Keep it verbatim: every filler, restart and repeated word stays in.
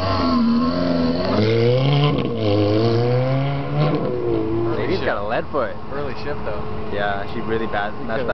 Lady's got a lead foot. Early shift though. Yeah, she really bad messed up.